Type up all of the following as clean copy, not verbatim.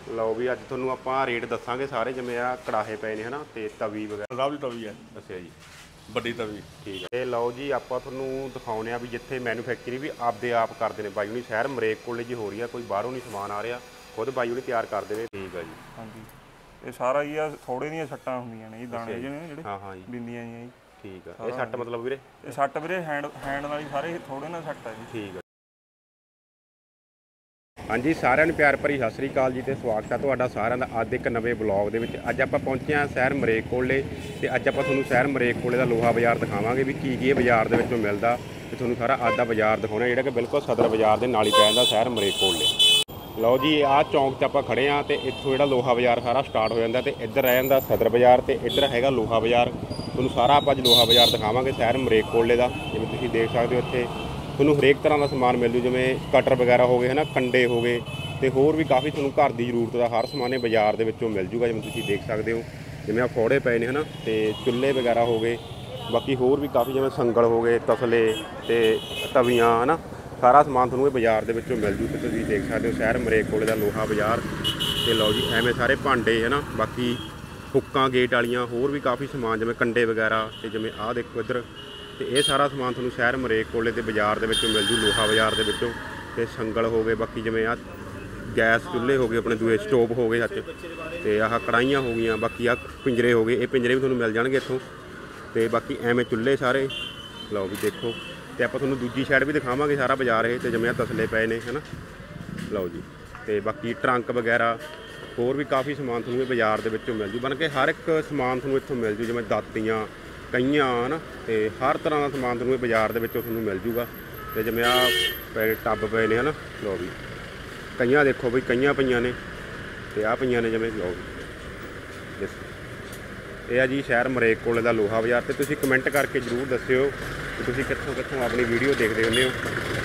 ਲਓ ਵੀ ਅੱਜ ਤੁਹਾਨੂੰ ਆਪਾਂ ਰੇਟ ਦੱਸਾਂਗੇ ਸਾਰੇ, ਜਿਵੇਂ ਆ ਕੜਾਹੇ ਪਏ ਨੇ ਹਨਾ ਤੇ ਤਵੀ ਵਗੈਰਾ। ਰਾਵਲੀ ਤਵੀ ਹੈ। ਅੱਛਾ ਜੀ, ਵੱਡੀ ਤਵੀ। ਠੀਕ ਹੈ। ਤੇ ਲਓ ਜੀ ਆਪਾਂ ਤੁਹਾਨੂੰ ਦਿਖਾਉਂਦੇ ਆ ਵੀ ਜਿੱਥੇ ਮੈਨੂਫੈਕਚਰਿੰਗ ਵੀ ਆਪਦੇ ਆਪ ਕਰਦੇ ਨੇ ਬਾਈ ਹੁਣੀ, ਸ਼ਹਿਰ ਮਰੇਕ ਕੋਲੇ ਜੀ ਹੋ ਰਹੀ ਆ, ਕੋਈ ਬਾਹਰੋਂ ਨਹੀਂ ਸਮਾਨ ਆ ਰਿਹਾ, ਖੁਦ ਬਾਈ ਹੁਣੀ ਤਿਆਰ ਕਰਦੇ ਨੇ। ਠੀਕ ਆ ਜੀ। ਹਾਂਜੀ, ਇਹ ਸਾਰਾ ਹੀ ਆ ਥੋੜੇ ਦੀਆਂ ਛੱਟਾਂ ਹੁੰਦੀਆਂ ਨੇ ਜੀ, ਦਾਣੇ ਜਿਹੇ ਜਿਹੜੇ ਹਾਂ ਹਾਂ ਜੀ, ਬਿੰਦੀਆਂ ਜੀਆਂ ਜੀ। ਠੀਕ ਆ। ਇਹ ਸੱਟ ਮਤਲਬ ਵੀਰੇ? ਇਹ ਸੱਟ ਵੀਰੇ ਹੈਂਡ ਨਾਲ ਹੀ ਸਾਰੇ ਥੋੜੇ ਨਾਲ ਸੱਟ ਆ ਜੀ। ਠੀਕ ਆ। ਹਾਂਜੀ, ਸਾਰਿਆਂ ਨੂੰ ਪਿਆਰ ਭਰੀ ਸਤਿ ਸ੍ਰੀ ਅਕਾਲ ਜੀ ਤੇ ਸਵਾਗਤ ਹੈ ਤੁਹਾਡਾ ਸਾਰਿਆਂ ਦਾ ਅੱਜ ਇੱਕ ਨਵੇਂ ਬਲੌਗ ਦੇ ਵਿੱਚ। ਅੱਜ ਆਪਾਂ ਪਹੁੰਚੇ ਹਾਂ ਸ਼ਹਿਰ ਮਰੇਕ ਕੋਲੇ ਤੇ ਅੱਜ ਆਪਾਂ ਤੁਹਾਨੂੰ ਸ਼ਹਿਰ ਮਰੇਕ ਕੋਲੇ ਦਾ ਲੋਹਾ ਬਾਜ਼ਾਰ ਦਿਖਾਵਾਂਗੇ ਵੀ ਕੀ ਇਹ ਬਾਜ਼ਾਰ ਦੇ ਵਿੱਚੋਂ ਮਿਲਦਾ ਤੇ ਤੁਹਾਨੂੰ ਸਾਰਾ ਅੱਜ ਦਾ ਬਾਜ਼ਾਰ ਦਿਖਾਉਣਾ, ਜਿਹੜਾ ਕਿ ਬਿਲਕੁਲ ਸਦਰ ਬਾਜ਼ਾਰ ਦੇ ਨਾਲ ਹੀ ਪੈ ਜਾਂਦਾ ਸ਼ਹਿਰ ਮਰੇਕ ਕੋਲੇ। ਲਓ ਜੀ, ਆਹ ਚੌਂਕ 'ਚ ਆਪਾਂ ਖੜੇ ਹਾਂ ਤੇ ਇੱਥੋਂ ਜਿਹੜਾ ਲੋਹਾ ਬਾਜ਼ਾਰ ਸਾਰਾ ਸਟਾਰਟ ਹੋ ਜਾਂਦਾ ਤੇ ਇੱਧਰ ਰਹਿ ਜਾਂਦਾ ਸਦਰ ਬਾਜ਼ਾਰ ਤੇ ਇੱਧਰ ਹੈਗਾ ਲੋਹਾ ਬਾਜ਼ਾਰ। ਤੁਹਾਨੂੰ ਸਾਰਾ ਆਪਾਂ ਅੱਜ ਲੋਹਾ ਬਾਜ਼ਾਰ ਦਿਖਾਵਾਂਗੇ ਸ਼ਹਿਰ ਮਰੇਕ ਕੋਲੇ ਦਾ। ਜਿਵੇਂ ਤੁਸੀਂ ਦੇਖ ਸਕਦੇ ਹੋ ਇੱਥੇ ਤੁਹਾਨੂੰ ਹਰੇਕ ਤਰ੍ਹਾਂ ਦਾ ਸਮਾਨ ਮਿਲ ਜੂ, ਜਿਵੇਂ ਕਟਰ ਵਗੈਰਾ ਹੋ ਗਏ ਹੈ ਨਾ, ਕੰਡੇ ਹੋ ਗਏ ਤੇ ਹੋਰ ਵੀ ਕਾਫੀ ਤੁਹਾਨੂੰ ਘਰ ਦੀ ਜ਼ਰੂਰਤ ਦਾ ਹਰ ਸਮਾਨ ਇਹ ਬਾਜ਼ਾਰ ਦੇ ਵਿੱਚੋਂ ਮਿਲ ਜੂਗਾ। ਜਿਵੇਂ ਤੁਸੀਂ ਦੇਖ ਸਕਦੇ ਹੋ, ਜਿਵੇਂ ਆ ਫੋੜੇ ਪਏ ਨੇ ਹੈ ਨਾ, ਤੇ ਚੁੱਲ੍ਹੇ ਵਗੈਰਾ ਹੋ ਗਏ, ਬਾਕੀ ਹੋਰ ਵੀ ਕਾਫੀ ਜਿਵੇਂ ਸੰਗਲ ਹੋ ਗਏ, ਤਸਲੇ ਤੇ ਤਵੀਆਂ ਹੈ ਨਾ, ਸਾਰਾ ਸਮਾਨ ਤੁਹਾਨੂੰ ਇਹ ਬਾਜ਼ਾਰ ਦੇ ਵਿੱਚੋਂ ਮਿਲ ਜੂ। ਤੇ ਤੁਸੀਂ ਦੇਖ ਸਕਦੇ ਹੋ ਸ਼ਹਿਰ ਮਰੇਕ ਕੋਲੇ ਦਾ ਲੋਹਾ ਬਾਜ਼ਾਰ। ਤੇ ਲਓ ਜੀ, ਐਵੇਂ ਸਾਰੇ ਭਾਂਡੇ ਹੈ ਨਾ, ਬਾਕੀ ਹੁੱਕਾਂ ਗੇਟ ਵਾਲੀਆਂ, ਹੋਰ ਵੀ ਕਾਫੀ ਸਮਾਨ ਜਿਵੇਂ ਕੰਡੇ ਵਗੈਰਾ, ਤੇ ਜਿਵੇਂ ਆਹ ਦੇਖੋ ਇੱਧਰ, ਤੇ ਇਹ ਸਾਰਾ ਸਮਾਨ ਤੁਹਾਨੂੰ ਸ਼ਹਿਰ ਮਰੇਕ ਕੋਲੇ ਦੇ ਬਾਜ਼ਾਰ ਦੇ ਵਿੱਚੋਂ ਮਿਲ ਜੂ, ਲੋਹਾ ਬਾਜ਼ਾਰ ਦੇ ਵਿੱਚੋਂ। ਤੇ ਸੰਗਲ ਹੋ ਗਏ, ਬਾਕੀ ਜਿਵੇਂ ਆਹ ਗੈਸ ਚੁੱਲ੍ਹੇ ਹੋ ਗਏ, ਆਪਣੇ ਦੂਏ ਸਟੋਵ ਹੋ ਗਏ ਸੱਚ, ਤੇ ਆਹ ਕੜਾਹੀਆਂ ਹੋ ਗਈਆਂ, ਬਾਕੀ ਆਹ ਪਿੰਜਰੇ ਹੋ ਗਏ, ਇਹ ਪਿੰਜਰੇ ਵੀ ਤੁਹਾਨੂੰ ਮਿਲ ਜਾਣਗੇ ਇੱਥੋਂ। ਤੇ ਬਾਕੀ ਐਵੇਂ ਚੁੱਲ੍ਹੇ ਸਾਰੇ। ਲਓ ਵੀ ਦੇਖੋ, ਤੇ ਆਪਾਂ ਤੁਹਾਨੂੰ ਦੂਜੀ ਸਾਈਡ ਵੀ ਦਿਖਾਵਾਂਗੇ ਸਾਰਾ ਬਾਜ਼ਾਰ ਇਹ। ਤੇ ਜਿਵੇਂ ਆਹ ਤਸਲੇ ਪਏ ਨੇ ਹੈ ਨਾ, ਲਓ ਜੀ, ਤੇ ਬਾਕੀ ਟਰੰਕ ਵਗੈਰਾ, ਹੋਰ ਵੀ ਕਾਫੀ ਸਮਾਨ ਤੁਹਾਨੂੰ ਇਹ ਬਾਜ਼ਾਰ ਦੇ ਵਿੱਚੋਂ ਮਿਲ ਜੂ। ਬਣ ਕੇ ਹਰ ਇੱਕ ਸਮਾਨ ਤੁਹਾਨੂੰ ਇੱਥੋਂ ਮਿਲ ਜੂ, ਜਿਵੇਂ ਦਾਤੀਆਂ, ਕਈਆਂ ਹੈ ਨਾ, ਤੇ ਹਰ ਤਰ੍ਹਾਂ ਦਾ ਸਮਾਨ ਤੁਹਾਨੂੰ ਇਹ ਬਾਜ਼ਾਰ ਦੇ ਵਿੱਚੋਂ ਤੁਹਾਨੂੰ ਮਿਲ ਜੂਗਾ। ਤੇ ਜਿਵੇਂ ਆਹ ਪਏ ਟੱਬ ਪਏ ਨੇ ਹੈ ਨਾ, ਲਓ ਵੀ ਕਈਆਂ ਦੇਖੋ ਬਈ, ਕਈਆਂ ਪਈਆਂ ਨੇ ਤੇ ਆਹ ਪਈਆਂ ਨੇ ਜਿਵੇਂ। ਲਓ ਵੀ ਇਹ ਆ ਜੀ ਸ਼ਹਿਰ ਮਰੇਕ ਕੋਲੇ ਦਾ ਲੋਹਾ ਬਾਜ਼ਾਰ। ਤੇ ਤੁਸੀਂ ਕਮੈਂਟ ਕਰਕੇ ਜ਼ਰੂਰ ਦੱਸਿਓ ਕਿ ਤੁਸੀਂ ਕਿੱਥੋਂ ਕਿੱਥੋਂ ਆਪਣੀ ਵੀਡੀਓ ਦੇਖਦੇ ਹੁੰਦੇ ਹੋ।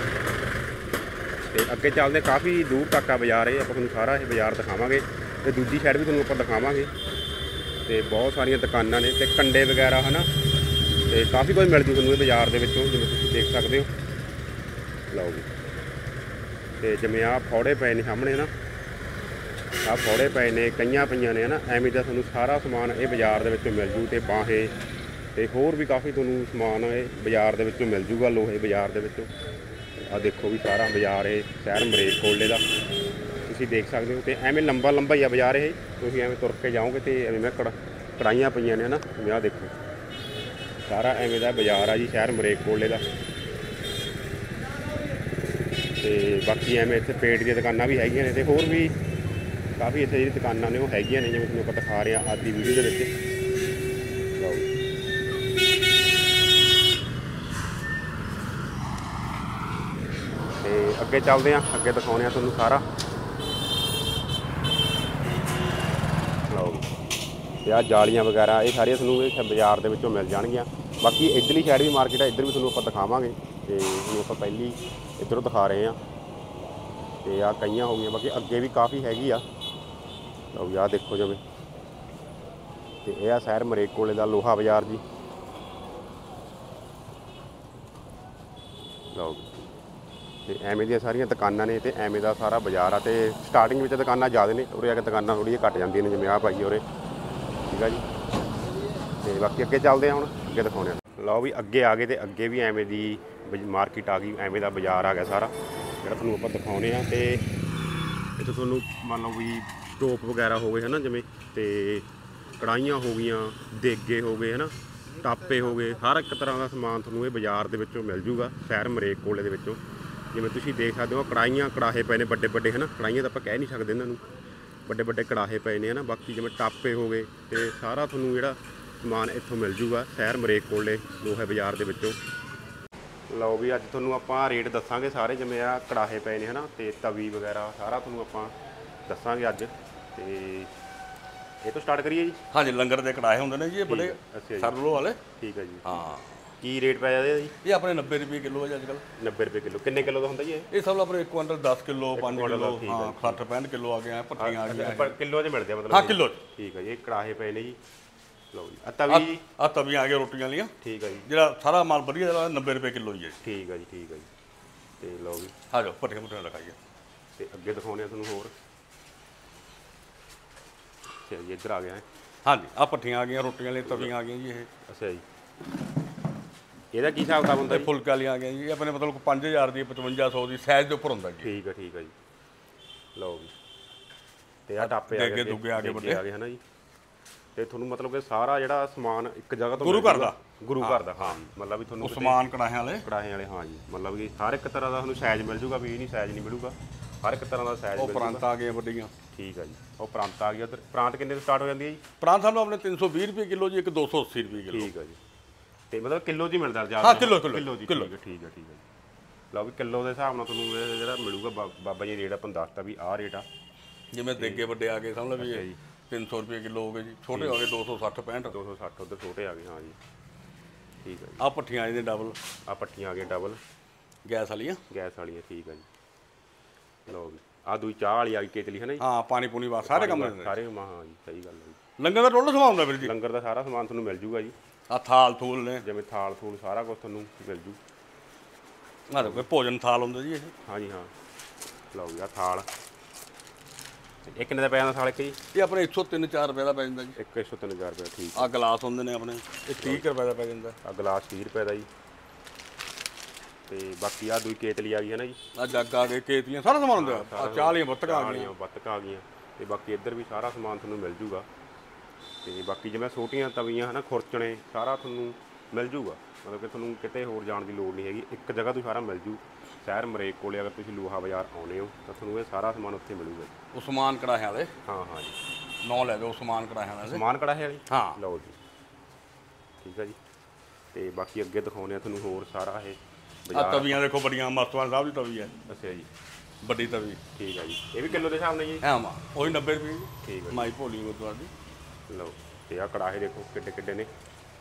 ਤੇ ਅੱਗੇ ਚੱਲਦੇ, ਕਾਫੀ ਦੂਰ ਤੱਕ ਆ ਬਾਜ਼ਾਰ ਇਹ, ਆਪਾਂ ਤੁਹਾਨੂੰ ਸਾਰਾ ਇਹ ਬਾਜ਼ਾਰ ਦਿਖਾਵਾਂਗੇ। ਤੇ ਦੂਜੀ ਸਾਈਡ ਵੀ ਤੁਹਾਨੂੰ ਆਪਾਂ ਦਿਖਾਵਾਂਗੇ। ਤੇ ਬਹੁਤ ਸਾਰੀਆਂ ਦੁਕਾਨਾਂ ਨੇ ਤੇ ਕੰਡੇ ਵਗੈਰਾ ਹੈ ਨਾ, ਤੇ ਕਾਫੀ ਕੁਝ ਮਿਲ ਜੂ ਤੁਹਾਨੂੰ ਇਹ ਬਾਜ਼ਾਰ ਦੇ ਵਿੱਚੋਂ, ਜਿਵੇਂ ਤੁਸੀਂ ਦੇਖ ਸਕਦੇ ਹੋ। ਲਓ ਜੀ, ਤੇ ਜਿਵੇਂ ਆਹ ਫੌੜੇ ਪਏ ਨੇ ਸਾਹਮਣੇ ਨਾ, ਆਹ ਫੌੜੇ ਪਏ ਨੇ, ਕਈਆਂ ਪਈਆਂ ਨੇ ਹੈ ਨਾ, ਐਵੇਂ ਦਾ ਤੁਹਾਨੂੰ ਸਾਰਾ ਸਮਾਨ ਇਹ ਬਾਜ਼ਾਰ ਦੇ ਵਿੱਚੋਂ ਮਿਲ ਜੂ। ਤੇ ਬਾਹੇ ਤੇ ਹੋਰ ਵੀ ਕਾਫੀ ਤੁਹਾਨੂੰ ਸਮਾਨ ਇਹ ਬਾਜ਼ਾਰ ਦੇ ਵਿੱਚੋਂ ਮਿਲ ਜੂਗਾ, ਲੋਹੇ ਬਾਜ਼ਾਰ ਦੇ ਵਿੱਚੋਂ। ਆਹ ਦੇਖੋ ਵੀ ਸਾਰਾ ਬਾਜ਼ਾਰ ਇਹ ਸ਼ਹਿਰ ਮਰੇਕ ਕੋਲੇ ਦਾ ਤੁਸੀਂ ਦੇਖ ਸਕਦੇ ਹੋ। ਤੇ ਐਵੇਂ ਲੰਬਾ ਲੰਬਾ ਹੀ ਆ ਬਾਜ਼ਾਰ ਇਹ, ਤੁਸੀਂ ਐਵੇਂ ਤੁਰ ਕੇ ਜਾਓਗੇ ਤੇ ਐਵੇਂ ਮੈਂ ਕੜਾਹੀਆਂ ਪਈਆਂ ਨੇ ਹੈ ਨਾ, ਜਿਵੇਂ ਆਹ ਦੇਖੋ ਸਾਰਾ ਐਵੇਂ ਦਾ ਬਾਜ਼ਾਰ ਆ ਜੀ ਸ਼ਹਿਰ ਮਰੇਕ ਕੋਲੇ ਦਾ। ਤੇ ਬਾਕੀ ਐਵੇਂ ਇੱਥੇ ਪੇਂਟ ਦੀਆਂ ਦੁਕਾਨਾਂ ਵੀ ਹੈਗੀਆਂ ਨੇ, ਤੇ ਹੋਰ ਵੀ ਕਾਫੀ ਇੱਥੇ ਜਿਹੜੀ ਦੁਕਾਨਾਂ ਨੇ ਉਹ ਹੈਗੀਆਂ ਨੇ, ਜਿਵੇਂ ਤੁਹਾਨੂੰ ਆਪਾਂ ਦਿਖਾ ਰਹੇ ਹਾਂ ਅੱਜ ਦੀ ਵੀਡੀਓ ਦੇ ਵਿੱਚ। ਲਓ ਤੇ ਅੱਗੇ ਚੱਲਦੇ ਹਾਂ, ਅੱਗੇ ਦਿਖਾਉਂਦੇ ਹਾਂ ਤੁਹਾਨੂੰ ਸਾਰਾ। ਲਓ ਤੇ ਆਹ ਜਾਲੀਆਂ ਵਗੈਰਾ, ਇਹ ਸਾਰੀਆਂ ਤੁਹਾਨੂੰ ਇਹ ਬਾਜ਼ਾਰ ਦੇ ਵਿੱਚੋਂ ਮਿਲ ਜਾਣਗੀਆਂ। ਬਾਕੀ ਇੱਧਰਲੀ ਸਾਈਡ ਵੀ ਮਾਰਕੀਟ ਆ, ਇੱਧਰ ਵੀ ਤੁਹਾਨੂੰ ਆਪਾਂ ਦਿਖਾਵਾਂਗੇ। ਤੇ ਤੁਹਾਨੂੰ ਆਪਾਂ ਪਹਿਲੀ ਇੱਧਰੋਂ ਦਿਖਾ ਰਹੇ ਹਾਂ। ਤੇ ਆਹ ਕਈਆਂ ਹੋ ਗਈਆਂ, ਬਾਕੀ ਅੱਗੇ ਵੀ ਕਾਫੀ ਹੈਗੀ ਆ। ਲਓ ਵੀ ਆਹ ਦੇਖੋ ਜਿਵੇਂ, ਤੇ ਇਹ ਆ ਸ਼ਹਿਰ ਮਰੇਕ ਕੋਲੇ ਦਾ ਲੋਹਾ ਬਾਜ਼ਾਰ ਜੀ। ਲਓ ਤੇ ਐਵੇਂ ਦੀਆਂ ਸਾਰੀਆਂ ਦੁਕਾਨਾਂ ਨੇ ਤੇ ਐਵੇਂ ਦਾ ਸਾਰਾ ਬਾਜ਼ਾਰ ਆ। ਤੇ ਸਟਾਰਟਿੰਗ ਵਿੱਚ ਦੁਕਾਨਾਂ ਜ਼ਿਆਦਾ ਨੇ, ਉਰੇ ਆ ਕੇ ਦੁਕਾਨਾਂ ਥੋੜ੍ਹੀਆਂ ਘੱਟ ਜਾਂਦੀਆਂ ਨੇ, ਜਿਵੇਂ ਆਹ ਪਾਈ ਉਰੇ। ਠੀਕ ਆ ਜੀ। ਤੇ ਬਾਕੀ ਅੱਗੇ ਚੱਲਦੇ ਆ, ਹੁਣ ਅੱਗੇ ਦਿਖਾਉਂਦੇ ਆ। ਲਓ ਵੀ ਅੱਗੇ ਆ ਗਏ, ਤੇ ਅੱਗੇ ਵੀ ਐਵੇਂ ਦੀ ਮਾਰਕੀਟ ਆ ਗਈ, ਐਵੇਂ ਦਾ ਬਾਜ਼ਾਰ ਆ ਗਿਆ ਸਾਰਾ, ਜਿਹੜਾ ਤੁਹਾਨੂੰ ਆਪਾਂ ਦਿਖਾਉਂਦੇ ਆ। ਤੇ ਇੱਥੇ ਤੁਹਾਨੂੰ ਮੰਨ ਲਓ ਵੀ ਟੋਪ ਵਗੈਰਾ ਹੋ ਗਏ ਹੈ ਨਾ, ਜਿਵੇਂ, ਤੇ ਕੜਾਹੀਆਂ ਹੋ ਗਈਆਂ, ਦੇਗੇ ਹੋ ਗਏ ਹੈ ਨਾ, ਟਾਪੇ ਹੋ ਗਏ, ਹਰ ਇੱਕ ਤਰ੍ਹਾਂ ਦਾ ਸਮਾਨ ਤੁਹਾਨੂੰ ਇਹ ਬਾਜ਼ਾਰ ਦੇ ਵਿੱਚੋਂ ਮਿਲ ਜੂਗਾ ਸ਼ਹਿਰ ਮਰੇਕ ਕੋਲੇ ਦੇ ਵਿੱਚੋਂ। ਜਿਵੇਂ ਤੁਸੀਂ ਦੇਖ ਸਕਦੇ ਹੋ, ਕੜਾਹੀਆਂ ਕੜਾਹੇ ਪਏ ਨੇ ਵੱਡੇ ਵੱਡੇ ਹੈ ਨਾ, ਕੜਾਹੀਆਂ ਤਾਂ ਆਪਾਂ ਕਹਿ ਨਹੀਂ ਸਕਦੇ ਇਹਨਾਂ ਨੂੰ, ਵੱਡੇ ਵੱਡੇ ਕੜਾਹੇ ਪਏ ਨੇ ਹੈ ਨਾ। ਬਾਕੀ ਜਿਵੇਂ ਟਾਪੇ ਹੋ ਗਏ, ਤੇ ਸਾਰਾ ਤੁਹਾਨੂੰ ਜਿਹੜਾ ਸਮਾਨ ਇੱਥੋਂ ਮਿਲ ਜੂਗਾ ਸ਼ਹਿਰ ਮਰੇਕ ਕੋਲੇ ਲੋਹਾ ਬਾਜ਼ਾਰ ਦੇ ਵਿੱਚੋਂ। ਲਓ ਵੀ ਅੱਜ ਤੁਹਾਨੂੰ ਆਪਾਂ ਰੇਟ ਦੱਸਾਂਗੇ ਸਾਰੇ, ਜਿਵੇਂ ਆ ਕੜਾਹੇ ਪਏ ਨੇ ਹੈ ਨਾ, ਤੇ ਤਵੀ ਵਗੈਰਾ ਸਾਰਾ ਤੁਹਾਨੂੰ ਆਪਾਂ ਦੱਸਾਂਗੇ ਅੱਜ। ਤੇ ਇਹ ਤੋਂ ਸਟਾਰਟ ਕਰੀਏ ਜੀ। ਹਾਂਜੀ, ਲੰਗਰ ਦੇ ਕੜਾਹੇ ਹੁੰਦੇ ਨੇ ਜੀ, ਇਹ ਬੜੇ ਸਰਲੋ ਵਾਲੇ। ਠੀਕ ਹੈ ਜੀ। ਹਾਂ, ਕੀ ਰੇਟ ਪੈ ਜਾਂਦਾ ਜੀ? ਇਹ ਆਪਣੇ 90 ਰੁਪਏ ਕਿਲੋ ਹੈ ਜੀ ਅੱਜ ਕੱਲ੍ਹ। 90 ਰੁਪਏ ਕਿਲੋ। ਕਿੰਨੇ ਕਿਲੋ ਦਾ ਹੁੰਦਾ ਜੀ ਇਹ? ਇਹ ਸਭ ਆਪਣੇ 1 ਕੁਇੰਟਲ 10 ਕਿਲੋ 5 ਕਿਲੋ, ਹਾਂ 60 65 ਕਿਲੋ ਆ ਗਏ, ਭੱਠੀਆਂ ਆ ਗਈਆਂ। ਕਿਲੋ 'ਚ ਮਿਲਦੇ ਆ ਮਤਲਬ? ਹਾਂ, ਕਿਲੋ। ਠੀਕ ਹੈ ਜੀ। ਇਹ ਕੜਾਹੇ ਪਏ ਨੇ ਜੀ। ਲਓ ਜੀ, ਆ ਤਵੀ, ਆ ਤਵੀਆਂ ਆ ਗਈਆਂ ਰੋਟੀਆਂ ਵਾਲੀਆਂ। ਠੀਕ ਹੈ ਜੀ। ਜਿਹੜਾ ਸਾਰਾ ਮਾਲ ਵਧੀਆ ਜਿਹੜਾ 90 ਰੁਪਏ ਕਿਲੋ ਹੀ ਹੈ। ਠੀਕ ਹੈ ਜੀ, ਠੀਕ ਹੈ ਜੀ। ਤੇ ਲਓ ਵੀ ਆ ਜਾਓ ਭੱਠੀਆਂ ਭੁੱਠੀਆਂ ਲਗਾਈਏ। ਤੇ ਅੱਗੇ ਦਿਖਾਉਂਦੇ ਆ ਤੁਹਾਨੂੰ ਹੋਰ। ਅੱਛਾ ਜੀ, ਇੱਧਰ ਆ ਗਿਆ ਹੈ। ਹਾਂਜੀ ਆ ਭੱਠੀਆਂ ਆ ਗਈਆਂ, ਰੋਟੀਆਂ ਵਾਲੀਆਂ ਤਵੀਆਂ ਆ ਗਈਆਂ ਜੀ। ਇਹ ਅੱਛਾ ਜੀ, ਇਹਦਾ ਕੀ ਹਿਸਾਬ ਕਿਤਾਬ ਹੁੰਦਾ ਜੀ? ਫੁਲਕੇ ਵਾਲੀਆਂ ਆ ਗਈਆਂ ਜੀ। ਆਪਣੇ ਮਤਲਬ 5000 ਦੀ 5500 ਦੀ ਸਾਈਜ਼ ਦੇ ਉੱਪਰ ਹੁੰਦਾ ਜੀ। ਠੀਕ ਹੈ ਜੀ। ਲਓ ਜੀ, ਤੇ ਆ ਟਾਪੇ ਆ ਦੇਗੇ ਦੁੱਗੇ ਆ ਗਏ ਵੱਡੇ ਆ ਗਏ ਹਨਾ ਜੀ। ਤੇ ਤੁਹਾਨੂੰ ਮਤਲਬ ਕਿ ਸਾਰਾ ਜਿਹੜਾ ਸਮਾਨ ਇੱਕ ਜਗ੍ਹਾ ਤੋਂ ਗੁਰੂ ਘਰ ਦਾ ਹਾਂ ਜੀ, ਮਤਲਬ ਵੀ ਤੁਹਾਨੂੰ ਸਮਾਨ ਕੜਾਹਿਆਂ ਵਾਲੇ ਕੜਾਹੇ ਵਾਲੇ, ਹਾਂ ਜੀ, ਮਤਲਬ ਕਿ ਹਰ ਇੱਕ ਤਰ੍ਹਾਂ ਦਾ ਤੁਹਾਨੂੰ ਸਾਈਜ਼ ਮਿਲ ਜੂਗਾ, ਵੀ ਇਹ ਨਹੀਂ ਸਾਈਜ਼ ਨਹੀਂ ਮਿਲੂਗਾ, ਹਰ ਇੱਕ ਤਰ੍ਹਾਂ ਦਾ ਸਾਈਜ਼ ਉਹ ਮਿਲ ਪ੍ਰਾਂਤ ਜੂਗਾ। ਆ ਗਏ ਵੱਡੀਆਂ। ਠੀਕ ਹੈ ਜੀ, ਉਹ ਪ੍ਰਾਂਤ ਆ ਗਈ ਉੱਧਰ। ਪ੍ਰਾਂਤ ਕਿੰਨੇ ਤੋਂ ਸਟਾਰਟ ਹੋ ਜਾਂਦੀ ਹੈ ਜੀ? ਪ੍ਰਾਂਤ ਸਾਨੂੰ ਆਪਣੇ 320 ਰੁਪਏ ਕਿਲੋ ਜੀ, ਇੱਕ 280 ਰੁਪਏ ਕਿਲੋ। ਠੀਕ ਹੈ ਜੀ, ਤੇ ਮਤਲਬ ਕਿਲੋ 'ਚ ਹੀ ਮਿਲਦਾ ਜ਼ਿਆਦਾ? ਹਾਂ, ਕਿਲੋ ਜੀ। ਠੀਕ ਹੈ ਜੀ। ਲਓ ਵੀ ਕਿਲੋ ਦੇ ਹਿਸਾਬ ਨਾਲ ਤੁਹਾਨੂੰ ਇਹ ਜਿਹੜਾ ਮਿਲੂਗਾ। ਬਾਬਾ ਜੀ ਰੇਟ ਆਪਾਂ ਨੂੰ ਦੱਸਤਾ ਵੀ ਆਹ ਰੇਟ ਆ। ਜਿਵੇਂ ਦੇਗੇ ਵੱਡੇ ਆ ਗਏ, ਸਮਝ ਲਓ ਵੀ 300 ਰੁਪਏ ਕਿਲੋ ਹੋ ਗਏ ਜੀ। ਛੋਟੇ ਹੋ ਗਏ 260 65। 260 ਉੱਧਰ ਛੋਟੇ ਆ ਗਏ, ਹਾਂ ਜੀ। ਠੀਕ ਹੈ ਜੀ। ਆ ਭੱਠੀਆਂ ਇਹਦੇ ਡਬਲ, ਆ ਪੱਟੀਆਂ ਆ ਗਈਆਂ ਡਬਲ ਗੈਸ ਵਾਲੀਆਂ। ਗੈਸ ਵਾਲੀਆਂ, ਠੀਕ ਹੈ ਜੀ। ਲਓ ਵੀ ਆ ਦੂਈ ਚਾਹ ਵਾਲੀ ਆ ਗਈ ਕੇਤਲੀ ਹੈ ਨਾ ਜੀ? ਹਾਂ, ਪਾਣੀ ਪੂਣੀ ਵਾ ਸਾਰੇ ਕੰਮ ਦਿੰਦੇ। ਸਾਰੇ ਹਾਂ ਜੀ, ਸਹੀ ਗੱਲ ਹੈ ਜੀ। ਲੰਗਰ ਦਾ ਟੋਟਲ ਸਮਾਨ ਹੁੰਦਾ ਵੀਰ ਜੀ। ਲੰਗਰ ਦਾ ਸਾਰਾ ਸਮਾਨ ਤੁਹਾਨੂੰ ਮਿਲ ਜੂਗਾ ਜੀ। ਆ ਥਾਲ ਥੂਲ ਨੇ, ਜਿਵੇਂ ਥਾਲ ਥੂਲ ਸਾਰਾ ਕੁਝ ਤੁਹਾਨੂੰ ਮਿਲ ਜੂ। ਆ ਦੇਖੋ ਭੋਜਨ ਥਾਲ ਹੁੰਦਾ ਜੀ ਇਹ। ਹਾਂ ਜੀ, ਹਾਂ। ਲਓ ਜੀ ਆ ਥਾਲ, ਇਹ ਕਿੰਨੇ ਦਾ ਪੈ ਜਾਂਦਾ ਥਾਲ ਇੱਕ ਜੀ? ਇਹ ਆਪਣੇ 103-4 ਰੁਪਏ ਦਾ ਪੈ ਜਾਂਦਾ ਜੀ। 103 ਰੁਪਏ, ਠੀਕ। ਆ ਗਲਾਸ ਹੁੰਦੇ ਨੇ ਆਪਣੇ, ਇਹ 30 ਰੁਪਏ ਦਾ ਪੈ ਜਾਂਦਾ। ਆ ਗਲਾਸ 30 ਰੁਪਏ ਦਾ ਜੀ। ਤੇ ਬਾਕੀ ਆ ਦੂਈ ਕੇਤਲੀ ਆ ਗਈ ਹੈ ਨਾ ਜੀ? ਆ ਜੱਗ ਆ ਗਏ, ਕੇਤਲੀਆਂ, ਸਾਰਾ ਸਮਾਨ ਹੁੰਦਾ। ਆ ਚਾਹ ਵਾਲੀਆਂ ਬੱਤਕਾਂ ਆ ਗਈਆਂ। ਬੱਤਕਾਂ ਆ ਗਈਆਂ। ਤੇ ਬਾਕੀ ਇੱਧਰ ਵੀ ਸਾਰਾ ਸਮਾਨ ਤੁਹਾਨੂੰ ਮਿਲ ਜੂਗਾ। ਤੇ ਬਾਕੀ ਜਿਵੇਂ ਛੋਟੀਆਂ ਤਵੀਆਂ ਹੈ ਨਾ, ਖੁਰਚਣੇ, ਸਾਰਾ ਤੁਹਾਨੂੰ ਮਿਲ ਜੂਗਾ। ਮਤਲਬ ਕਿ ਤੁਹਾਨੂੰ ਕਿਤੇ ਹੋਰ ਜਾਣ ਦੀ ਲੋੜ ਨਹੀਂ ਹੈਗੀ, ਇੱਕ ਜਗ੍ਹਾ ਤੋਂ ਸਾਰਾ ਮਿਲ ਜੂ। ਸ਼ਹਿਰ ਮਰੇਕ ਕੋਲੇ ਅਗਰ ਤੁਸੀਂ ਲੋਹਾ ਬਾਜ਼ਾਰ ਆਉਂਦੇ ਹੋ ਤਾਂ ਤੁਹਾਨੂੰ ਇਹ ਸਾਰਾ ਸਮਾਨ ਉੱਥੇ ਮਿਲੂਗਾ। ਉਸਮਾਨ ਕੜਾਹਿਆਂ ਵਾਲੇ। ਹਾਂ ਜੀ, ਨਾਂ ਲੈ ਦਿਓ ਉਸਮਾਨ ਕੜਾਹਿਆਂ ਵਾਲੇ। ਸਮਾਨ ਕੜਾਹੇ ਵਾਲੀ? ਹਾਂ। ਲਓ ਜੀ, ਠੀਕ ਹੈ ਜੀ। ਤੇ ਬਾਕੀ ਅੱਗੇ ਦਿਖਾਉਂਦੇ ਆ ਤੁਹਾਨੂੰ ਹੋਰ ਸਾਰਾ ਇਹ ਆ ਤਵੀਆਂ ਦੇਖੋ ਬੜੀਆਂ, ਮਸਤਵਾਨ ਸਾਹਿਬ ਦੀ ਤਵੀ ਹੈ। ਅੱਛਾ ਜੀ, ਵੱਡੀ ਤਵੀ। ਠੀਕ ਹੈ ਜੀ। ਇਹ ਵੀ ਕਿਲੋ ਦੇ ਹਿਸਾਬ ਨਾਲ ਜੀ? ਹਾਂ ਮਾ ਉਹੀ 90 ਰੁਪਏ। ਠੀਕ ਹੈ ਮਾਈ ਭੋਲੀ ਗੁਰਦੁਆਰੇ ਦੀ। ਲਓ, ਤੇ ਆ ਕੜਾਹੇ ਦੇਖੋ ਕਿੱਡੇ ਕਿੱਡੇ ਨੇ।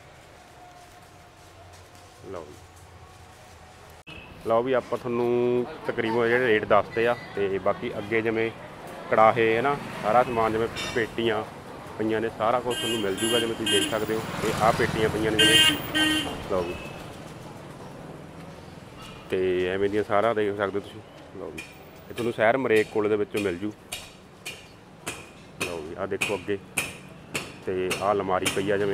ਲਓ ਜੀ, ਲਓ ਵੀ ਆਪਾਂ ਤੁਹਾਨੂੰ ਤਕਰੀਬਨ ਜਿਹੜੇ ਰੇਟ ਦੱਸਦੇ ਆ। ਤੇ ਬਾਕੀ ਅੱਗੇ ਜਿਵੇਂ ਕੜਾਹੇ ਹੈ ਨਾ, ਸਾਰਾ ਸਮਾਨ ਜਿਵੇਂ ਪੇਟੀਆਂ ਪਈਆਂ ਨੇ, ਸਾਰਾ ਕੁਝ ਤੁਹਾਨੂੰ ਮਿਲ ਜੂਗਾ ਜਿਵੇਂ ਤੁਸੀਂ ਦੇਖ ਸਕਦੇ ਹੋ। ਤੇ ਆਹ ਪੇਟੀਆਂ ਪਈਆਂ ਨੇ ਜਿਵੇਂ, ਲਓ ਵੀ, ਤੇ ਐਵੇਂ ਦੀਆਂ ਸਾਰਾ ਦੇਖ ਸਕਦੇ ਹੋ ਤੁਸੀਂ। ਲਓ ਵੀ, ਇਹ ਤੁਹਾਨੂੰ ਸ਼ਹਿਰ ਮਰੇਕ ਕੋਲੇ ਦੇ ਵਿੱਚੋਂ ਮਿਲ ਜੂ। ਲਓ ਵੀ, ਆਹ ਦੇਖੋ ਅੱਗੇ, ਤੇ ਆਹ ਅਲਮਾਰੀ ਪਈ ਆ ਜਿਵੇਂ।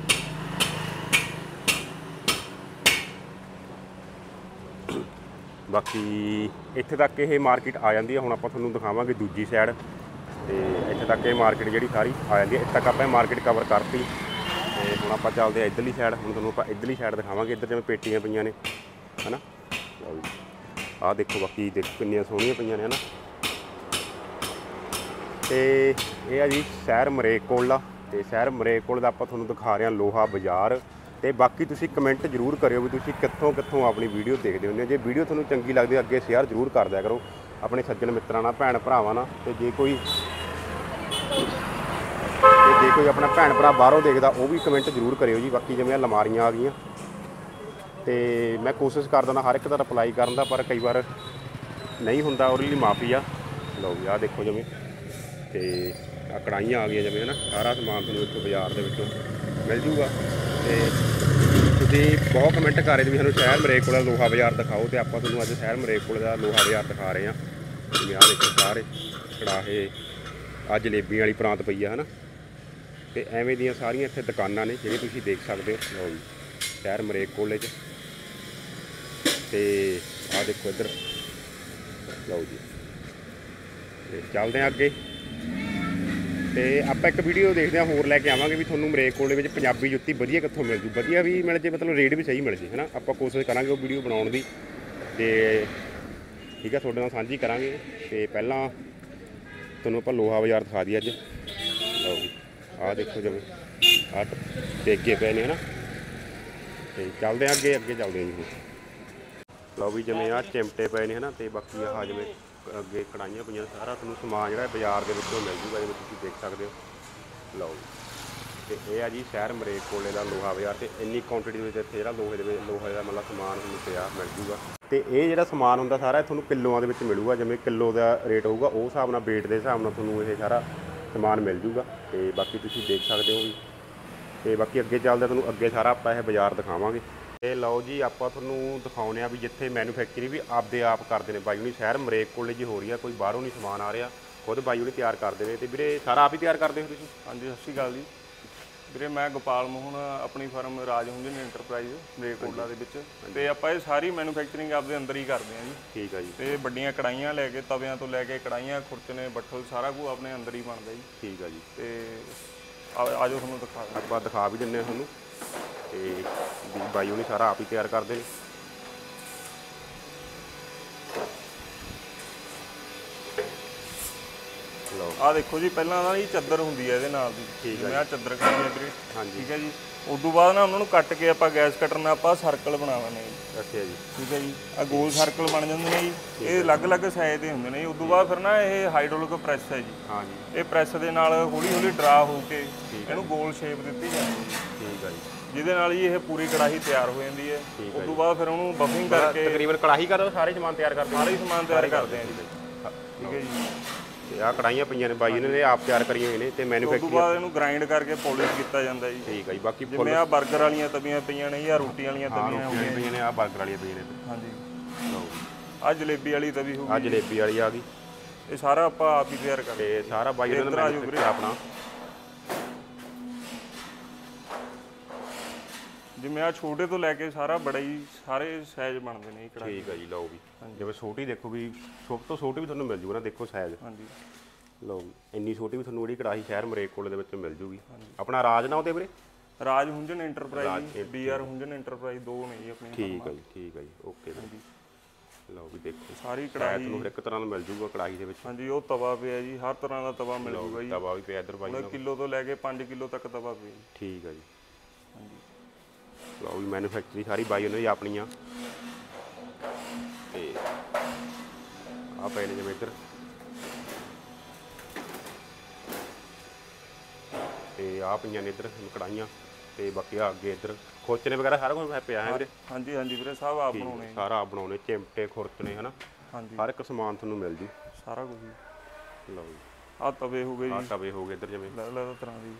ਬਾਕੀ ਇੱਥੇ ਤੱਕ ਇਹ ਮਾਰਕੀਟ ਆ ਜਾਂਦੀ ਹੈ। ਹੁਣ ਆਪਾਂ ਤੁਹਾਨੂੰ ਦਿਖਾਵਾਂਗੇ ਦੂਜੀ ਸਾਈਡ। ਤੇ ਇੱਥੇ ਤੱਕ ਇਹ ਮਾਰਕੀਟ ਜਿਹੜੀ ਸਾਰੀ ਆ ਜਾਂਦੀ ਹੈ। ਇੱਥੇ ਤੱਕ ਆਪਾਂ ਇਹ ਮਾਰਕੀਟ ਕਵਰ ਕਰਤੀ। ਤੇ ਹੁਣ ਆਪਾਂ ਚੱਲਦੇ ਆ ਇੱਧਰਲੀ ਸਾਈਡ। ਹੁਣ ਤੁਹਾਨੂੰ ਆਪਾਂ ਇੱਧਰਲੀ ਸਾਈਡ ਦਿਖਾਵਾਂਗੇ। ਇੱਧਰ ਜਿਵੇਂ ਪੇਟੀਆਂ ਪਈਆਂ ਨੇ ਹੈ ਨਾ। ਲਓ ਜੀ, ਆਹ ਦੇਖੋ, ਬਾਕੀ ਦੇਖੋ ਕਿੰਨੀਆਂ ਸੋਹਣੀਆਂ ਪਈਆਂ ਨੇ ਹੈ ਨਾ। ਤੇ ਇਹ ਆ ਜੀ ਸ਼ਹਿਰ ਮਰੇਕ ਕੋਲਾ। ਤੇ ਸ਼ਹਿਰ ਮਰੇਕ ਕੋਲ ਦਾ ਆਪਾਂ ਤੁਹਾਨੂੰ ਦਿਖਾ ਰਹੇ ਹਾਂ ਲੋਹਾ ਬਾਜ਼ਾਰ। ਤੇ ਬਾਕੀ ਤੁਸੀਂ ਕਮੈਂਟ ਜ਼ਰੂਰ ਕਰਿਓ ਵੀ ਤੁਸੀਂ ਕਿੱਥੋਂ ਕਿੱਥੋਂ ਆਪਣੀ ਵੀਡੀਓ ਦੇਖਦੇ ਹੁੰਦੇ ਹੋ। ਜੇ ਵੀਡੀਓ ਤੁਹਾਨੂੰ ਚੰਗੀ ਲੱਗਦੀ ਅੱਗੇ ਸ਼ੇਅਰ ਜ਼ਰੂਰ ਕਰ ਦਿਆ ਕਰੋ ਆਪਣੇ ਸੱਜਣ ਮਿੱਤਰਾਂ ਨਾਲ, ਭੈਣ ਭਰਾਵਾਂ ਨਾਲ। ਤੇ ਜੇ ਕੋਈ ਆਪਣਾ ਭੈਣ ਭਰਾ ਬਾਹਰੋਂ ਦੇਖਦਾ ਉਹ ਵੀ ਕਮੈਂਟ ਜ਼ਰੂਰ ਕਰਿਓ ਜੀ। ਬਾਕੀ ਜਿਵੇਂ ਅਲਮਾਰੀਆਂ ਆ ਗਈਆਂ, ਤੇ ਮੈਂ ਕੋਸ਼ਿਸ਼ ਕਰ ਦਿੰਦਾ ਹਰ ਇੱਕ ਦਾ ਰਿਪਲਾਈ ਕਰਨ ਦਾ, ਪਰ ਕਈ ਵਾਰ ਨਹੀਂ ਹੁੰਦਾ, ਉਹਦੇ ਲਈ ਮਾਫੀ ਆ। ਲਓ ਜੀ, ਆਹ ਦੇਖੋ ਜਿਵੇਂ, ਤੇ ਆ ਕੜਾਹੀਆਂ ਆ ਗਈਆਂ ਜਿਵੇਂ ਹੈ ਨਾ। ਸਾਰਾ ਸਮਾਨ ਤੁਹਾਨੂੰ ਇੱਥੋਂ ਬਾਜ਼ਾਰ ਦੇ ਵਿੱਚੋਂ ਮਿਲ ਜੂਗਾ। ਤੇ ਤੁਸੀਂ ਬਹੁਤ ਕਮੈਂਟ ਕਰ ਰਹੇ ਵੀ ਸਾਨੂੰ ਸ਼ਹਿਰ ਮਰੇਕ ਕੋਲ ਦਾ ਲੋਹਾ ਬਾਜ਼ਾਰ ਦਿਖਾਓ। ਤੇ ਆਪਾਂ ਤੁਹਾਨੂੰ ਅੱਜ ਸ਼ਹਿਰ ਮਰੇਕ ਕੋਲ ਦਾ ਲੋਹਾ ਬਾਜ਼ਾਰ ਦਿਖਾ ਰਹੇ ਹਾਂ। ਜਿਵੇਂ ਆਹ ਦੇਖੋ ਸਾਰੇ ਕੜਾਹੇ, ਆਹ ਜਲੇਬੀਆਂ ਵਾਲੀ ਪ੍ਰਾਂਤ ਪਈ ਆ ਹੈ ਨਾ। ਤੇ ਐਵੇਂ ਦੀਆਂ ਸਾਰੀਆਂ ਇੱਥੇ ਦੁਕਾਨਾਂ ਨੇ ਜਿਹੜੇ ਤੁਸੀਂ ਦੇਖ ਸਕਦੇ ਹੋ। ਲਓ ਜੀ, ਸ਼ਹਿਰ ਮਰੇਕ ਕੋਲੇ 'ਚ। ਤੇ ਆਹ ਦੇਖੋ ਇੱਧਰ, ਲਓ ਜੀ, ਤੇ ਚੱਲਦੇ ਹਾਂ ਅੱਗੇ। ਤੇ ਆਪਾਂ ਇੱਕ ਵੀਡੀਓ ਦੇਖਦੇ ਹਾਂ ਹੋਰ ਲੈ ਕੇ ਆਵਾਂਗੇ ਵੀ ਤੁਹਾਨੂੰ ਮਰੇਕ ਕੋਲ ਦੇ ਵਿੱਚ ਪੰਜਾਬੀ ਜੁੱਤੀ ਵਧੀਆ ਕਿੱਥੋਂ ਮਿਲ ਜੂ, ਵਧੀਆ ਵੀ ਮਿਲ ਜੇ, ਮਤਲਬ ਰੇਟ ਵੀ ਸਹੀ ਮਿਲ ਜੇ ਹੈ ਨਾ। ਆਪਾਂ ਕੋਸ਼ਿਸ਼ ਕਰਾਂਗੇ ਉਹ ਵੀਡੀਓ ਬਣਾਉਣ ਦੀ। ਤੇ ਠੀਕ ਹੈ, ਤੁਹਾਡੇ ਨਾਲ ਸਾਂਝੀ ਕਰਾਂਗੇ। ਤੇ ਪਹਿਲਾਂ ਤੁਹਾਨੂੰ ਆਪਾਂ ਲੋਹਾ ਬਾਜ਼ਾਰ ਦਿਖਾ ਦਈਏ ਅੱਜ। ਲਓ ਜੀ, ਆਹ ਦੇਖੋ ਜਿਵੇਂ ਆਹ ਦੇਗੇ ਪਏ ਨੇ ਹੈ ਨਾ। ਤੇ ਚੱਲਦੇ ਹਾਂ ਅੱਗੇ ਚੱਲਦੇ ਹਾਂ ਜੀ। ਲਓ ਵੀ, ਜਿਵੇਂ ਆਹ ਚਿਮਟੇ ਪਏ ਨੇ ਹੈ ਨਾ। ਤੇ ਬਾਕੀ ਆਹ ਜਿਵੇਂ ਅੱਗੇ ਕੜਾਹੀਆਂ ਪਈਆਂ, ਸਾਰਾ ਤੁਹਾਨੂੰ ਸਮਾਨ ਜਿਹੜਾ ਬਾਜ਼ਾਰ ਦੇ ਵਿੱਚੋਂ ਮਿਲ ਜੂਗਾ ਜਿਵੇਂ ਤੁਸੀਂ ਦੇਖ ਸਕਦੇ ਹੋ। ਲਓ ਜੀ, ਤੇ ਇਹ ਆ ਜੀ ਸ਼ਹਿਰ ਮਰੇਕ ਕੋਲੇ ਦਾ ਲੋਹਾ ਬਾਜ਼ਾਰ। ਤੇ ਇੰਨੀ ਕੁਆਂਟੀਟੀ ਦੇ ਵਿੱਚ ਇੱਥੇ ਜਿਹੜਾ ਲੋਹੇ ਦਾ ਮਤਲਬ ਸਮਾਨ ਤੁਹਾਨੂੰ ਪਿਆ ਮਿਲ ਜੂਗਾ। ਤੇ ਇਹ ਜਿਹੜਾ ਸਮਾਨ ਹੁੰਦਾ ਸਾਰਾ ਤੁਹਾਨੂੰ ਕਿਲੋਆਂ ਦੇ ਵਿੱਚ ਮਿਲੂਗਾ। ਜਿਵੇਂ ਕਿਲੋ ਦਾ ਰੇਟ ਹੋਊਗਾ ਉਹ ਹਿਸਾਬ ਨਾਲ, ਵੇਟ ਦੇ ਹਿਸਾਬ ਨਾਲ ਤੁਹਾਨੂੰ ਇਹ ਸਾਰਾ ਸਮਾਨ ਮਿਲ ਜੂਗਾ। ਤੇ ਬਾਕੀ ਤੁਸੀਂ ਦੇਖ ਸਕਦੇ ਹੋ ਵੀ। ਤੇ ਬਾਕੀ ਅੱਗੇ ਚੱਲਦੇ ਤੁਹਾਨੂੰ ਅੱਗੇ ਸਾਰਾ ਆਪਾਂ ਇਹ ਬਾਜ਼ਾਰ ਦਿਖਾਵਾਂਗੇ। ਤੇ ਲਓ ਜੀ, ਆਪਾਂ ਤੁਹਾਨੂੰ ਦਿਖਾਉਂਦੇ ਆ ਵੀ ਜਿੱਥੇ ਮੈਨੂਫੈਕਚਰਿੰਗ ਵੀ ਆਪਦੇ ਆਪ ਕਰਦੇ ਨੇ ਬਾਈ ਹੁਣੀ। ਸ਼ਹਿਰ ਮਰੇਕ ਕੋਲੇ ਜੀ ਹੋ ਰਹੀ ਆ, ਕੋਈ ਬਾਹਰੋਂ ਨਹੀਂ ਸਮਾਨ ਆ ਰਿਹਾ। ਖੁਦ ਬਾਈ ਉਹਨੇ ਤਿਆਰ ਕਰਦੇ ਨੇ। ਤੇ ਵੀਰੇ ਸਾਰਾ ਆਪ ਹੀ ਤਿਆਰ ਕਰਦੇ ਹੋ ਤੁਸੀਂ? ਹਾਂਜੀ, ਸਤਿ ਸ਼੍ਰੀ ਅਕਾਲ ਜੀ ਵੀਰੇ। ਮੈਂ ਗੋਪਾਲ ਮੋਹਨ, ਆਪਣੀ ਫਰਮ ਰਾਜ ਹੁੰਜਨ ਇੰਟਰਪ੍ਰਾਈਜ਼ ਮਲੇਰਕੋਟਲਾ ਦੇ ਵਿੱਚ, ਤੇ ਆਪਾਂ ਇਹ ਸਾਰੀ ਮੈਨੂਫੈਕਚਰਿੰਗ ਆਪਦੇ ਅੰਦਰ ਹੀ ਕਰਦੇ ਹਾਂ ਜੀ। ਠੀਕ ਆ ਜੀ। ਤੇ ਵੱਡੀਆਂ ਕੜਾਈਆਂ ਲੈ ਕੇ, ਤਵਿਆਂ ਤੋਂ ਲੈ ਕੇ ਕੜਾਈਆਂ, ਖੁਰਚਣੇ, ਬੱਠਲ, ਸਾਰਾ ਕੁਝ ਆਪਣੇ ਅੰਦਰ ਹੀ ਬਣਦਾ ਜੀ। ਠੀਕ ਆ ਜੀ। ਤੇ ਆਜੋ ਤੁਹਾਨੂੰ ਦਿਖਾ ਦਿੰਦੇ। ਆਪਾਂ ਦਿਖਾ ਵੀ ਦਿੰਦੇ ਹਾਂ ਤੁਹਾਨੂੰ। ਤੇ ਵੀ ਬਾਈ ਉਹਨੇ ਸਾਰਾ ਆਪ ਹੀ ਤਿਆਰ ਕਰਦੇ ਨੇ। ਲਓ ਆਹ ਦੇਖੋ ਜੀ, ਪਹਿਲਾਂ ਨਾ ਜੀ ਚਾਦਰ ਹੁੰਦੀ ਹੈ ਇਹਦੇ ਨਾਲ ਦੀ, ਜਿਵੇਂ ਆਹ ਚਾਦਰ ਖੜੀ ਹੈ ਵੀਰੇ। ਹਾਂਜੀ। ਠੀਕ ਹੈ ਜੀ। ਉਦੋਂ ਬਾਅਦ ਨਾ ਉਹਨਾਂ ਨੂੰ ਕੱਟ ਕੇ ਆਪਾਂ ਗੈਸ ਕਟਰ ਨਾਲ ਆਪਾਂ ਸਰਕਲ ਬਣਾ ਲੈਂਦੇ ਜੀ। ਅੱਛਾ ਜੀ। ਠੀਕ ਹੈ ਜੀ। ਆ ਗੋਲ ਸਰਕਲ ਬਣ ਜਾਂਦੇ ਨੇ ਜੀ। ਇਹ ਅਲੱਗ-ਅਲੱਗ ਸਾਈਜ਼ ਦੇ ਹੁੰਦੇ ਨੇ ਜੀ। ਉਦੋਂ ਬਾਅਦ ਫਿਰ ਨਾ ਇਹ ਹਾਈਡ੍ਰੋਲਿਕ ਪ੍ਰੈਸ ਹੈ ਜੀ। ਹਾਂ ਜੀ। ਇਹ ਪ੍ਰੈਸ ਦੇ ਨਾਲ ਹੌਲੀ-ਹੌਲੀ ਡਰਾ ਹੋ ਕੇ ਇਹਨੂੰ ਗੋਲ ਸ਼ੇਪ ਦਿੱਤੀ ਜਾਂਦੀ ਹੈ। ਠੀਕ ਆ ਜੀ। ਜਿਹਦੇ ਨਾਲ ਜੀ ਇਹ ਪੂਰੀ ਕੜਾਹੀ ਤਿਆਰ ਹੋ ਜਾਂਦੀ ਹੈ। ਉਦੋਂ ਬਾਅਦ ਫਿਰ ਉਹਨੂੰ ਬਫਿੰਗ ਕਰਕੇ ਤਕਰੀਬਨ ਕੜਾਹੀ ਕਰ ਸਾਰੇ ਸਮਾਨ ਤਿਆਰ ਕਰਦੇ ਸਾਰੇ ਸਮਾਨ ਤਿਆਰ ਕਰਦੇ ਹਾਂ ਜੀ। ਠੀਕ ਹੈ ਜੀ। ਤੇ ਆਹ ਕੜਾਈਆਂ ਪਈਆਂ ਨੇ ਬਾਈ ਨੇ ਆਪ ਤਿਆਰ ਕਰੀਆਂ ਹੋਈਆਂ ਨੇ। ਤੇ ਉਦੋਂ ਮੈਨੂਫੈਕਚਰਿੰਗ ਬਾਅਦ ਇਹਨੂੰ ਗ੍ਰਾਈਂਡ ਕਰਕੇ ਪਾਲਿਸ਼ ਕੀਤਾ ਜਾਂਦਾ ਜੀ। ਠੀਕ ਆ ਜੀ। ਬਾਕੀ ਜਿਵੇਂ ਆ 버ਗਰ ਵਾਲੀਆਂ ਤਵੀਆਂ ਪਈਆਂ ਨੇ ਜਾਂ ਰੋਟੀ ਵਾਲੀਆਂ ਤਵੀਆਂ ਹੋ ਗਈਆਂ। ਪਈਆਂ ਨੇ, ਆਹ 버ਗਰ ਵਾਲੀਆਂ ਪਈਆਂ ਨੇ। ਹਾਂਜੀ। ਲਓ ਆ ਜਲੇਬੀ ਵਾਲੀ ਤਵੀ ਹੋ ਆਹ ਗਈ। ਜਲੇਬੀ ਵਾਲੀ ਆ ਗਈ। ਇਹ ਸਾਰਾ ਆਪਾਂ ਆਪ ਹੀ ਤਿਆਰ ਕਰਦੇ। ਤੇ ਸਾਰਾ ਬਾਈ ਉਹਨਾਂ ਦਾ ਮੈਨੂਫੈਕਚਰ ਆਪਣਾ। ਜਿਵੇਂ ਆ ਛੋਟੇ ਤੋਂ ਲੈ ਕੇ ਸਾਰਾ ਬੜਾ ਹੀ ਸਾਰੇ ਸਾਈਜ਼ ਬਣਦੇ ਨੇ ਇਹ ਕੜਾਈ। ਠੀਕ ਆ ਜੀ। ਲਓ ਵੀ ਜਿਵੇਂ ਛੋਟੀ ਦੇਖੋ ਵੀ, ਸਭ ਤੋਂ ਛੋਟੀ ਵੀ ਤੁਹਾਨੂੰ ਮਿਲ ਜੂਗਾ ਨਾ। ਦੇਖੋ ਸਾਈਜ਼। ਹਾਂਜੀ। ਲਓ ਵੀ ਇੰਨੀ ਛੋਟੀ ਵੀ ਤੁਹਾਨੂੰ ਜਿਹੜੀ ਕੜਾਹੀ ਸ਼ਹਿਰ ਮਲੇਰਕੋਟਲੇ ਦੇ ਵਿੱਚ ਮਿਲ ਜੂਗੀ। ਆਪਣਾ ਰਾਜ ਨਾ ਉਹਦੇ ਵੀਰੇ? Raj Hunjan enterprise, BR Hunjan enterprise, ਦੋ ਨੇ ਜੀ ਆਪਣੇ। ਠੀਕ ਆ ਜੀ। ਠੀਕ ਆ ਜੀ। ਓਕੇ ਜੀ। ਲਓ ਵੀ ਦੇਖੋ ਸਾਰੀ ਕੜਾਹੀ ਤੁਹਾਨੂੰ ਹਰ ਇੱਕ ਤਰ੍ਹਾਂ ਦਾ ਮਿਲ ਜੂਗਾ ਕੜਾਹੀ ਦੇ ਵਿੱਚ। ਹਾਂਜੀ। ਉਹ ਤਵਾ ਪਿਆ ਜੀ, ਹਰ ਤਰ੍ਹਾਂ ਦਾ ਤਵਾ ਮਿਲ ਜੂਗਾ ਜੀ। ਤਵਾ ਵੀ ਪਿਆ ਇੱਧਰ ਬਾਈ ਨਾਲ। ਕਿਲੋ ਤੋਂ ਲੈ ਕੇ 5 ਕਿਲੋ ਤੱਕ ਤਵਾ ਪਿਆ ਜੀ। ਠੀਕ ਆ ਜੀ। ਹਾਂਜੀ। ਲਓ ਵੀ ਮੈਨੂਫੈਕਚਰਿੰਗ ਸਾਰੀ ਬਾਈ ਉਹਨਾਂ ਦੀ ਆਪਣੀਆਂ। ਤੇ ਆਹ ਪਏ ਨੇ ਜਿਵੇਂ ਇੱਧਰ। ਤੇ ਆਹ ਪਈਆਂ ਨੇ ਇੱਧਰ ਕੜਾਹੀਆਂ। ਤੇ ਬਾਕੀ ਆ ਅੱਗੇ ਇੱਧਰ ਖੋਚਣੇ ਵਗੈਰਾ ਸਾਰਾ ਕੁਝ ਪਿਆ ਹੈ ਵੀਰੇ? ਹਾਂਜੀ ਹਾਂਜੀ ਵੀਰੇ, ਸਭ ਆਪ ਬਣਾਉਣੇ। ਸਾਰਾ ਆਪ ਬਣਾਉਣੇ, ਚਿਮਟੇ, ਖੁਰਚਣੇ, ਹਨਾ? ਹਾਂਜੀ। ਹਰ ਇੱਕ ਸਮਾਨ ਤੁਹਾਨੂੰ ਮਿਲ ਜੂ ਸਾਰਾ ਕੁਝ ਜੀ। ਲਓ ਜੀ। ਆ ਤਵੇ ਹੋ ਗਏ ਆਹ ਜੀ, ਤਵੇ ਹੋ ਗਏ ਇੱਧਰ ਜਿਵੇਂ। ਅਲੱਗ-ਅਲੱਗ ਤਰ੍ਹਾਂ ਦੀ।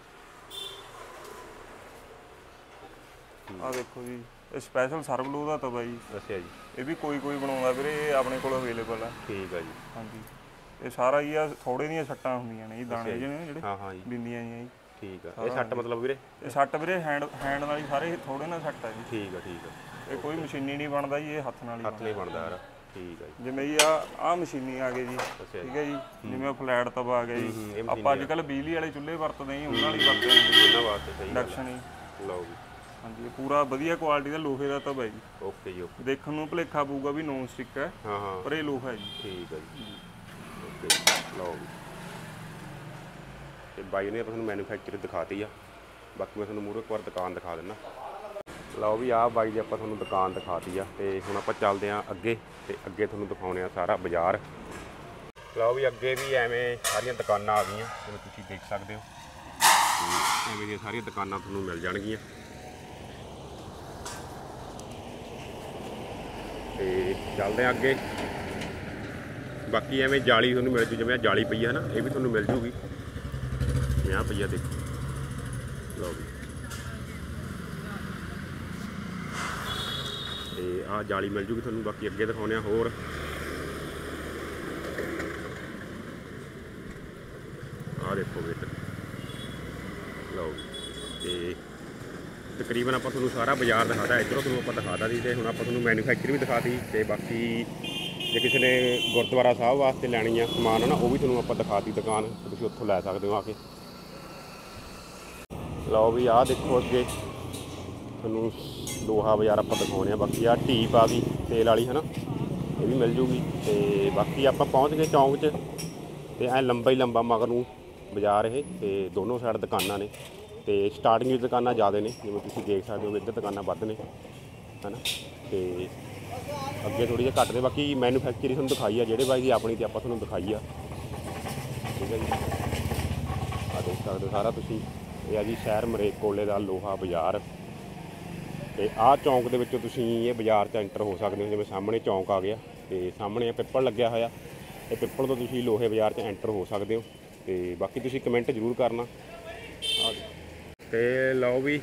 ਆ ਦੇਖੋ ਜੀ, ਇਹ ਸਪੈਸ਼ਲ ਸਰਵਲੋ ਦਾ ਤਵਾ ਜੀ। ਅੱਛਾ ਜੀ। ਇਹ ਵੀ ਕੋਈ ਬਣਾਉਂਦਾ ਵੀਰੇ, ਇਹ ਆਪਣੇ ਕੋਲ ਅਵੇਲੇਬਲ ਆ। ਠੀਕ ਆ ਜੀ। ਹਾਂਜੀ। ਇਹ ਸਾਰਾ ਹੀ ਆ ਥੋੜੇ ਦੀਆਂ ਛੱਟਾਂ ਹੁੰਦੀਆਂ ਨੇ ਜੀ, ਦਾਣੇ ਜਿਹੜੇ ਹਾਂ ਹਾਂ ਜੀ। ਬਿੰਦੀਆਂ ਜੀਆਂ ਜੀ। ਠੀਕ ਆ। ਇਹ ਸੱਟ ਮਤਲਬ ਵੀਰੇ? ਇਹ ਸੱਟ ਵੀਰੇ ਹੈਂਡ ਨਾਲ ਹੀ ਸਾਰੇ ਥੋੜੇ ਨਾਲ ਸੱਟ ਆ ਜੀ। ਠੀਕ ਆ। ਠੀਕ ਆ। ਇਹ ਕੋਈ ਮਸ਼ੀਨੀ ਨਹੀਂ ਬਣਦਾ ਜੀ, ਇਹ ਹੱਥ ਨਾਲ ਹੀ ਹੱਥ ਨਹੀਂ ਬਣਦਾ ਯਾਰ। ਠੀਕ ਆ ਜੀ। ਜਿਵੇਂ ਜੀ ਆ ਮਸ਼ੀਨੀ ਆ ਗਈ ਜੀ। ਠੀਕ ਹੈ ਜੀ। ਜਿਵੇਂ ਫਲੈਟ ਤਵਾ ਆ ਗਿਆ ਜੀ। ਆਪਾਂ ਅੱਜ ਕੱਲ ਬਿਜਲੀ ਵਾਲੇ ਚੁੱਲ੍ਹੇ ਵਰਤਦੇ ਹਾਂ, ਉਹਨਾਂ ਵਾਲੀ ਵਰਤਦੇ ਹਾਂ ਇਹਨਾਂ ਵਾਸਤੇ। ਸਹੀ ਇੰਡਕਸ਼ਨ ਹੀ। ਲਓ ਜੀ। ਹਾਂਜੀ। ਇਹ ਪੂਰਾ ਵਧੀਆ ਕੁਆਲਿਟੀ ਦਾ ਲੋਹੇ ਦਾ ਤਵਾ ਹੈ ਜੀ। ਓਕੇ ਜੀ। ਓਕੇ। ਦੇਖਣ ਨੂੰ ਭੁਲੇਖਾ ਪਊਗਾ ਵੀ ਨੌਨ ਸਟਿਕ ਹੈ, ਹਾਂ ਹਾਂ, ਪਰ ਇਹ ਲੋਹਾ ਹੈ ਜੀ। ਠੀਕ ਹੈ ਜੀ। ਓਕੇ। ਲਓ ਜੀ। ਤੇ ਬਾਈ ਨੇ ਤੁਹਾਨੂੰ ਮੈਨੂਫੈਕਚਰ ਦਿਖਾਤੀ ਆ। ਬਾਕੀ ਮੈਂ ਤੁਹਾਨੂੰ ਮੂਹਰੇ ਇੱਕ ਵਾਰ ਦੁਕਾਨ ਦਿਖਾ ਦਿੰਦਾ। ਲਓ ਵੀ ਆਹ ਬਾਈ ਜੀ ਆਪਾਂ ਤੁਹਾਨੂੰ ਦੁਕਾਨ ਦਿਖਾਤੀ ਆ। ਤੇ ਹੁਣ ਆਪਾਂ ਚੱਲਦੇ ਹਾਂ ਅੱਗੇ। ਤੇ ਅੱਗੇ ਤੁਹਾਨੂੰ ਦਿਖਾਉਣੇ ਆ ਸਾਰਾ ਬਾਜ਼ਾਰ। ਲਓ ਵੀ ਅੱਗੇ ਵੀ ਐਵੇਂ ਸਾਰੀਆਂ ਦੁਕਾਨਾਂ ਆ ਗਈਆਂ, ਜਿਵੇਂ ਤੁਸੀਂ ਦੇਖ ਸਕਦੇ ਹੋ। ਐਵੇਂ ਦੀਆਂ ਸਾਰੀਆਂ ਦੁਕਾਨਾਂ ਤੁਹਾਨੂੰ ਮਿਲ ਜਾਣਗੀਆਂ। ਤੇ ਚੱਲਦੇ ਹਾਂ ਅੱਗੇ। ਬਾਕੀ ਐਵੇਂ ਜਾਲੀ ਤੁਹਾਨੂੰ ਮਿਲ ਜੂ, ਜਿਵੇਂ ਜਾਲੀ ਪਈ ਹੈ ਨਾ, ਇਹ ਵੀ ਤੁਹਾਨੂੰ ਮਿਲ ਜੂਗੀ। ਜਿਵੇਂ ਆਹ ਪਈ ਆ ਦੇਖੋ। ਲਓ ਵੀ। ਤੇ ਆਹ ਜਾਲੀ ਮਿਲ ਜੂਗੀ ਤੁਹਾਨੂੰ। ਬਾਕੀ ਅੱਗੇ ਦਿਖਾਉਂਦੇ ਆ ਹੋਰ। ਆਹ ਦੇਖੋ ਵੀ ਇੱਧਰ। ਲਓ ਤੇ ਤਕਰੀਬਨ ਆਪਾਂ ਤੁਹਾਨੂੰ ਸਾਰਾ ਬਾਜ਼ਾਰ ਦਿਖਾਤਾ। ਇੱਧਰੋਂ ਤੁਹਾਨੂੰ ਆਪਾਂ ਦਿਖਾਤਾ ਸੀ। ਤੇ ਹੁਣ ਆਪਾਂ ਤੁਹਾਨੂੰ ਮੈਨੂਫੈਕਚਰ ਵੀ ਦਿਖਾਤੀ। ਤੇ ਬਾਕੀ ਜੇ ਕਿਸੇ ਨੇ ਗੁਰਦੁਆਰਾ ਸਾਹਿਬ ਵਾਸਤੇ ਲੈਣੀ ਆ ਸਮਾਨ ਨਾ, ਉਹ ਵੀ ਤੁਹਾਨੂੰ ਆਪਾਂ ਦਿਖਾਤੀ ਦੁਕਾਨ। ਤੁਸੀਂ ਉੱਥੋਂ ਲੈ ਸਕਦੇ ਹੋ ਆ ਕੇ। ਲਓ ਵੀ ਆਹ ਦੇਖੋ ਅੱਗੇ ਤੁਹਾਨੂੰ ਲੋਹਾ ਬਾਜ਼ਾਰ ਆਪਾਂ ਦਿਖਾਉਣੇ ਆ। ਬਾਕੀ ਆਹ ਟੀਪ ਆ ਗਈ ਤੇਲ ਵਾਲੀ, ਹੈ ਨਾ? ਇਹ ਵੀ ਮਿਲ ਜੂਗੀ। ਤੇ ਬਾਕੀ ਆਪਾਂ ਪਹੁੰਚ ਗਏ ਚੌਂਕ 'ਚ। ਤੇ ਐਂ ਲੰਬਾ ਹੀ ਲੰਬਾ ਮਗਰ ਨੂੰ ਬਾਜ਼ਾਰ ਇਹ। ਤੇ ਦੋਨੋਂ ਸਾਈਡ ਦੁਕਾਨਾਂ ਨੇ। ਤੇ ਸਟਾਰਟਿੰਗ ਵਿੱਚ ਦੁਕਾਨਾਂ ਜ਼ਿਆਦਾ ਨੇ, ਜਿਵੇਂ ਤੁਸੀਂ ਦੇਖ ਸਕਦੇ ਹੋ। ਇੱਧਰ ਦੁਕਾਨਾਂ ਵੱਧ ਨੇ, ਹੈ ਨਾ? ਤੇ ਅੱਗੇ ਥੋੜ੍ਹੀ ਜਿਹੀ ਘੱਟ ਨੇ। ਬਾਕੀ ਮੈਨੂਫੈਕਚਰਿੰਗ ਤੁਹਾਨੂੰ ਦਿਖਾਈ ਆ, ਜਿਹੜੇ ਬਾਈ ਦੀ ਆਪਣੀ ਤੇ ਆਪਾਂ ਤੁਹਾਨੂੰ ਦਿਖਾਈ ਆ। ਠੀਕ ਹੈ ਜੀ। ਆਹ ਦੇਖ ਸਕਦੇ ਹੋ ਸਾਰਾ ਤੁਸੀਂ। ਇਹ ਆ ਜੀ ਸ਼ਹਿਰ ਮਲੇਰਕੋਟਲੇ ਦਾ ਲੋਹਾ ਬਾਜ਼ਾਰ। ਤੇ ਆਹ ਚੌਂਕ ਦੇ ਵਿੱਚੋਂ ਤੁਸੀਂ ਇਹ ਬਾਜ਼ਾਰ 'ਚ ਐਂਟਰ ਹੋ ਸਕਦੇ ਹੋ। ਜਿਵੇਂ ਸਾਹਮਣੇ ਚੌਂਕ ਆ ਗਿਆ, ਤੇ ਸਾਹਮਣੇ ਪਿੱਪਲ ਲੱਗਿਆ ਹੋਇਆ। ਇਹ ਪਿੱਪਲ ਤੋਂ ਤੁਸੀਂ ਲੋਹੇ ਬਾਜ਼ਾਰ 'ਚ ਐਂਟਰ ਹੋ ਸਕਦੇ ਹੋ। ਤੇ ਬਾਕੀ ਤੁਸੀਂ ਕਮੈਂਟ ਜ਼ਰੂਰ ਕਰਨਾ। ਤੇ ਲਓ ਵੀ,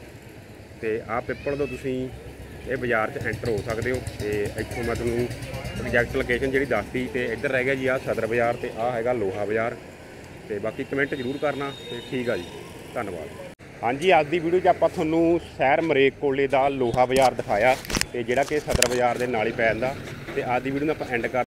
ਤੇ ਆਹ ਪਿੱਪਲ ਤੋਂ ਤੁਸੀਂ ਇਹ ਬਾਜ਼ਾਰ 'ਚ ਐਂਟਰ ਹੋ ਸਕਦੇ ਹੋ। ਤੇ ਇੱਥੋਂ ਮੈਂ ਤੁਹਾਨੂੰ ਐਗਜ਼ੈਕਟ ਲੋਕੇਸ਼ਨ ਜਿਹੜੀ ਦੱਸਤੀ। ਤੇ ਇੱਧਰ ਰਹਿ ਗਿਆ ਜੀ ਆਹ ਸਦਰ ਬਾਜ਼ਾਰ ਤੇ ਆਹ ਹੈਗਾ ਲੋਹਾ ਬਾਜ਼ਾਰ। ਤੇ ਬਾਕੀ ਕਮੈਂਟ ਜ਼ਰੂਰ ਕਰਨਾ। ਤੇ ਠੀਕ ਆ ਜੀ, ਧੰਨਵਾਦ। ਹਾਂਜੀ, ਅੱਜ ਦੀ ਵੀਡੀਓ 'ਚ ਆਪਾਂ ਤੁਹਾਨੂੰ ਸ਼ਹਿਰ ਮਰੇਕੋਲੇ ਦਾ ਲੋਹਾ ਬਾਜ਼ਾਰ ਦਿਖਾਇਆ, ਤੇ ਜਿਹੜਾ ਕਿ ਸਦਰ ਬਾਜ਼ਾਰ ਦੇ ਨਾਲ ਹੀ ਪੈ ਜਾਂਦਾ। ਤੇ ਅੱਜ ਦੀ ਵੀਡੀਓ ਨੂੰ ਆਪਾਂ ਐਂਡ ਕਰ